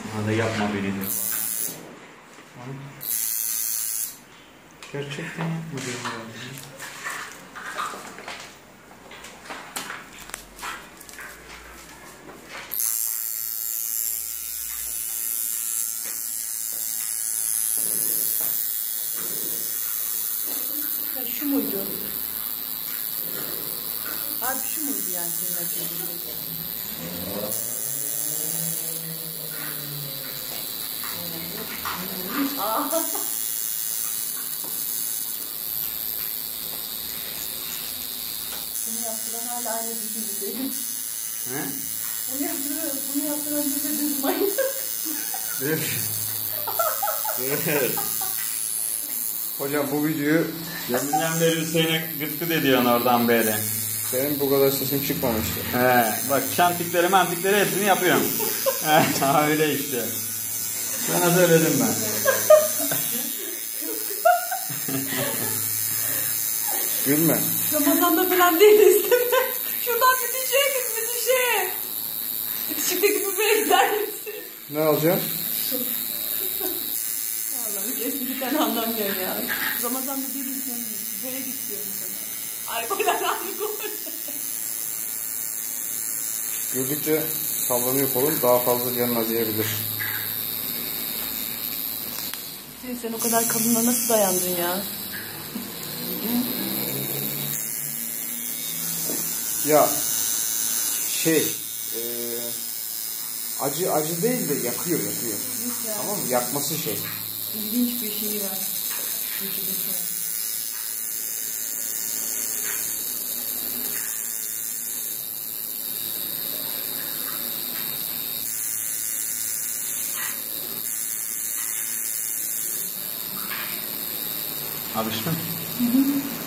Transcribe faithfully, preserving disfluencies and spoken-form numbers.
Bana da yapma beni diyor. Gerçekten yapma diyorum. Ya şu muydu? Abi şu muydu yani senin açıldığında? Aaa! Bunu yaptıran hala aynı bir değil. He? Bunu yaptıran, bunu yaptıran bir de düz manyak. Evet. Evet. Hocam bu videoyu Deminden beri Hüseyin'e gıtkı de diyorsun oradan beri. senin bu kadar sesin çıkmamıştı. He, bak şantikleri mantikleri hepsini yapıyorum. He, öyle işte. Sana söyledim ben. Gülme. Ramazan'da falan değiliz değil mi? Şuradan bitişe git bitişe. Bitişikteki büfeye gider misin? Ne alacaksın? Allah'ım eskiden anlamıyorum ya. Ramazan'da değiliz mi? Büfeye git diyorum sana. Ay bu kadar anlık olur. Güldükçe sallanıyor kolun, daha fazla canın acıyabilir. Sen, sen o kadar kadınla nasıl dayandın ya? Ya şey e, acı acı değil de yakıyor yakıyor. Tamam mı? Yakması şey. İlginç bir şey var. Vücudunda. Alıştın? Hı hı.